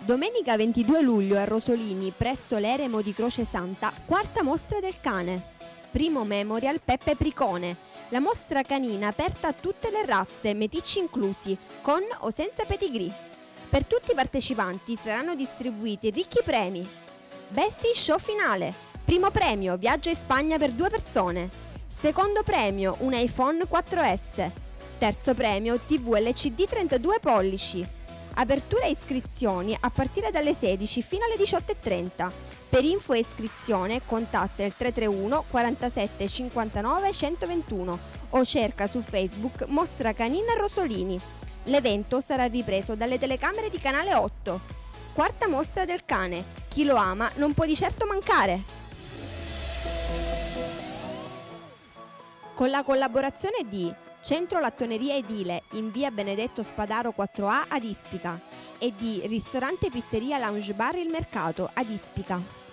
Domenica 22 luglio a Rosolini, presso l'Eremo di Croce Santa, quarta mostra del cane. Primo memorial Peppe Pricone, la mostra canina aperta a tutte le razze, meticci inclusi, con o senza pedigree. Per tutti i partecipanti saranno distribuiti ricchi premi. Best in Show finale. Primo premio, viaggio in Spagna per 2 persone. Secondo premio, un iPhone 4S. Terzo premio, TV LCD 32 pollici. Apertura e iscrizioni a partire dalle 16 fino alle 18:30. Per info e iscrizione contatta il 331 47 59 121 o cerca su Facebook Mostra Canina Rosolini. L'evento sarà ripreso dalle telecamere di Canale 8. Quarta mostra del cane. Chi lo ama non può di certo mancare. Con la collaborazione di Centro Lattoneria Edile in via Benedetto Spadaro 4A ad Ispica e di Ristorante Pizzeria Lounge Bar Il Mercato ad Ispica.